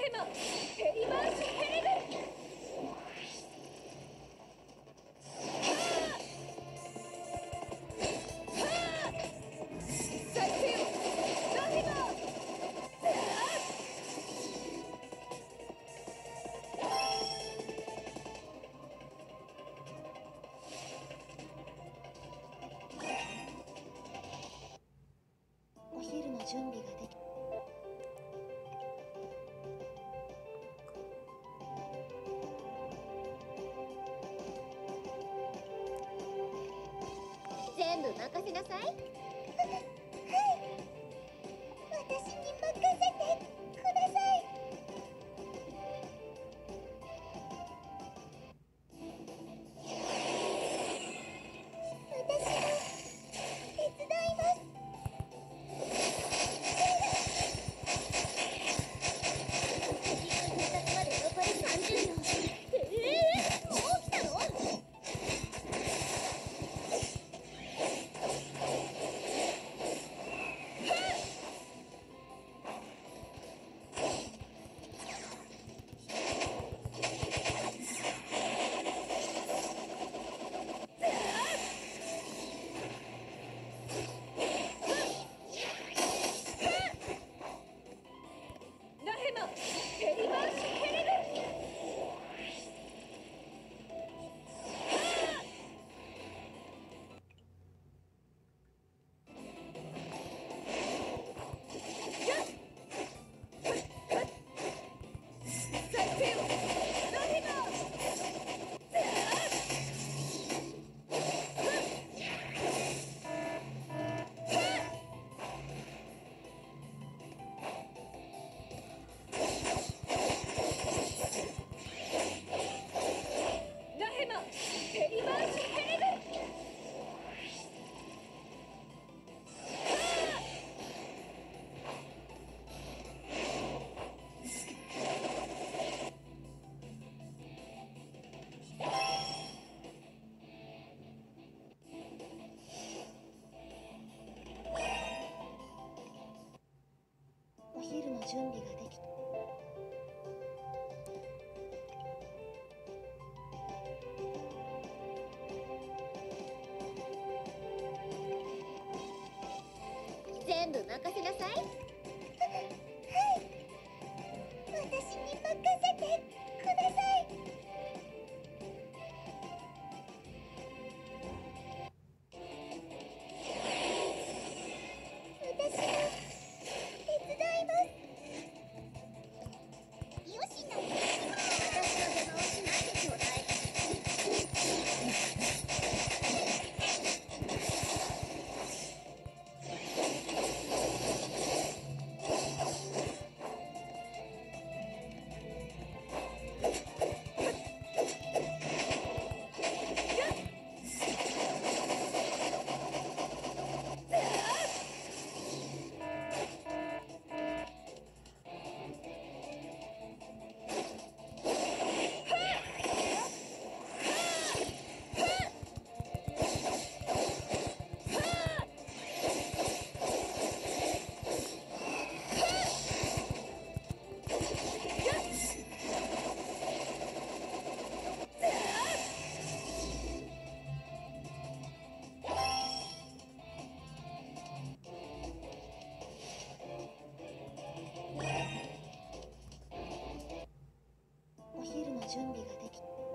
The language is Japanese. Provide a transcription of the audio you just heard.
ヘマヘリマーシヘリグ再生よラヘマお昼の準備ができ全部任せなさい。はい、私に任せてください。私も手伝います。到達まで残り30秒。もう来たの？ ラヘマヘリマーシヘリグ再生よラヘマラヘマヘリマーシヘリグお昼の準備ができ全部任せなさい。はい、私に任せてください。私も手伝います。よしな、私の邪魔をしないでちょうだい。 お昼の準備ができ